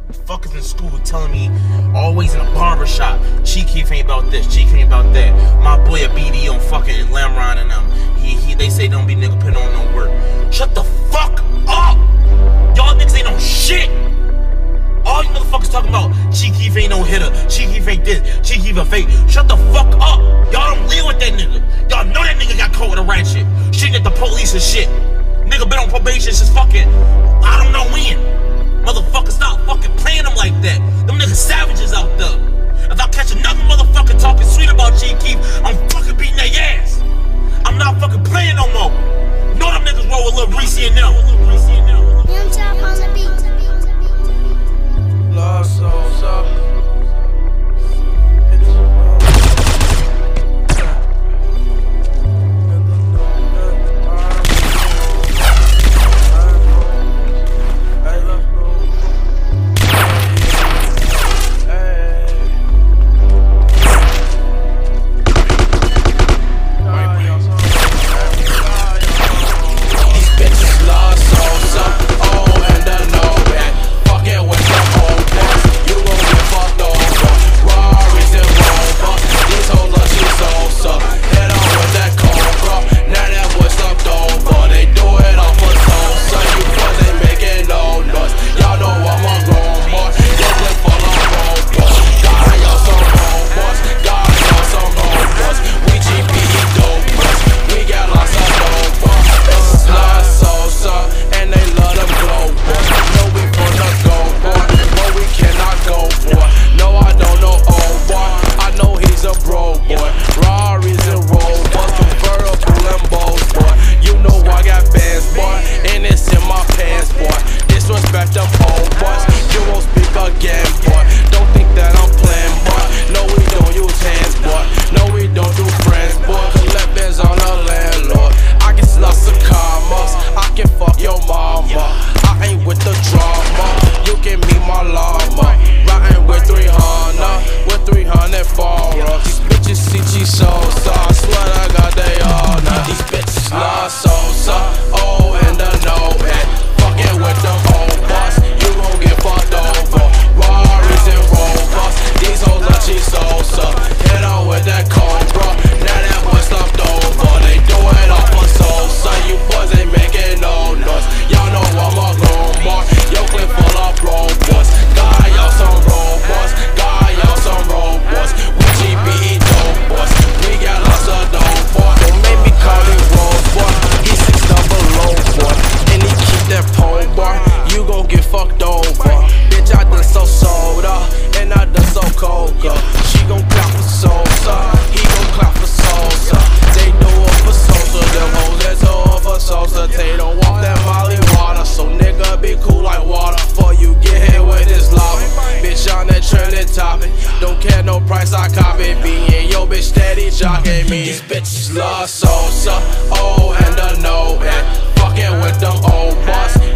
Fuckers in school telling me, always in a barber shop, Chief Keef ain't about this, Chief ain't about that. My boy a BD on fucking Lamron and them. They say don't be nigga putting on no work. Shut the fuck up! Y'all niggas ain't on shit! All you motherfuckers talking about, Chief Keef ain't no hitter, Chief Keef ain't this, Chief Keef a fake. Shut the fuck up! Y'all don't live with that nigga. Y'all know that nigga got caught with a ratchet, shooting at the police and shit. Nigga been on probation since fucking, I don't know when. Motherfucker, stop fucking playing them like that. Them niggas savages out there. If I catch another motherfucker talking sweet about Chief Keef, I'm fucking beating their ass. I'm not fucking playing no more. Know them niggas roll with Lil Reese and them. Young Chop on the beat. Lost souls up. Don't care no price, I copy me and yo bitch steady jocking me. These bitches love salsa, oh and the no and fucking with them old boss.